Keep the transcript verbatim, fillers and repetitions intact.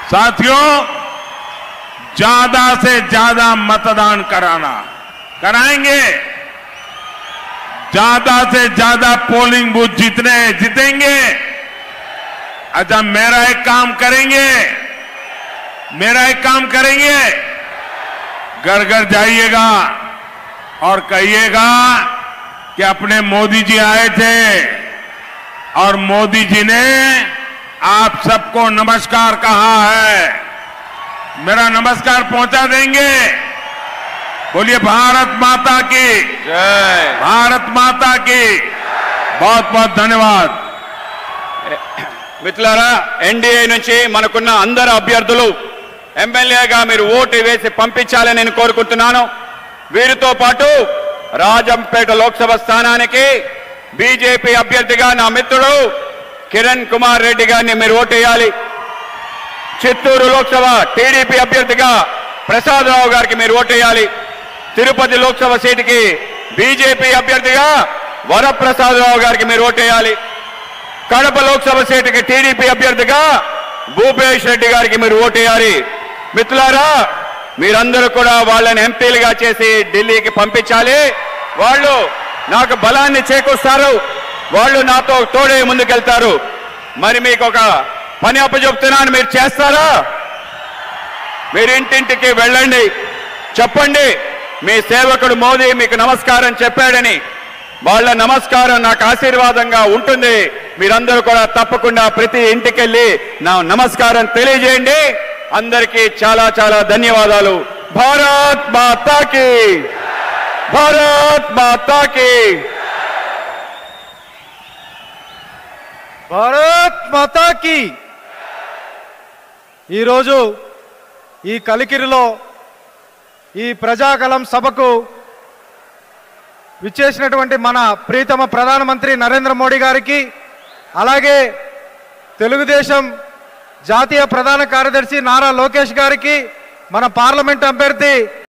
साथियों, ज्यादा से ज्यादा मतदान कराना कराएंगे। ज्यादा से ज्यादा पोलिंग बूथ जीतने जीतेंगे। अच्छा, मेरा एक काम करेंगे मेरा एक काम करेंगे घर घर जाइएगा और कहिएगा कि अपने मोदी जी आए थे और मोदी जी ने आप सबको नमस्कार कहा है। मेरा नमस्कार पहुंचा देंगे। बोलिए भारत माता की जय। भारत माता की। बहुत बहुत धन्यवाद। మిత్రులారా, ఎన్డీఏ నుంచి మనకున్న అందరు అభ్యర్థులు ఎమ్మెల్యేగా మీరు ఓటు వేసి పంపించాలని నేను కోరుకుంటున్నాను. వీరితో పాటు రాజంపేట లోక్సభ స్థానానికి బీజేపీ అభ్యర్థిగా నా మిత్రుడు కిరణ్ కుమార్ రెడ్డి గారిని మీరు ఓటు వేయాలి. చిత్తూరు లోక్సభ టీడీపీ అభ్యర్థిగా ప్రసాదరావు గారికి మీరు ఓటు వేయాలి. తిరుపతి లోక్సభ సీటుకి బీజేపీ అభ్యర్థిగా వరప్రసాదరావు గారికి మీరు ఓటు వేయాలి. కడప లోక్సభ సీటుకి టీడీపీ అభ్యర్థిగా భూపేష్ రెడ్డి గారికి మీరు ఓటు వేయాలి. మిత్రులారా, మీరందరూ కూడా వాళ్ళని ఎంపీలుగా చేసి ఢిల్లీకి పంపించాలి. వాళ్ళు నాకు బలాన్ని చేకూరుస్తారు. వాళ్ళు నాతో తోడే ముందుకెళ్తారు. మరి మీకు ఒక పని అప్పచెప్తున్నాను, మీరు చేస్తారా? మీరు ఇంటింటికి వెళ్ళండి, చెప్పండి మీ సేవకుడు మోదీ మీకు నమస్కారం చెప్పాడని. వాళ్ళ నమస్కారం నాకు ఆశీర్వాదంగా ఉంటుంది. మీరందరూ కూడా తప్పకుండా ప్రతి ఇంటికి వెళ్ళి నా నమస్కారం తెలియజేయండి. అందరికీ చాలా చాలా ధన్యవాదాలు. భారత్ మాతా కీ, భారత్ మాతా కీ. భారత్ మాతా కీ. ఈరోజు ఈ కలికిరిలో ఈ ప్రజాకలం సభకు విచ్చేసినటువంటి మన ప్రీతమ ప్రధానమంత్రి నరేంద్ర మోడీ గారికి, అలాగే తెలుగుదేశం జాతీయ ప్రధాన కార్యదర్శి నారా లోకేష్ గారికి, మన పార్లమెంట్ అభ్యర్థి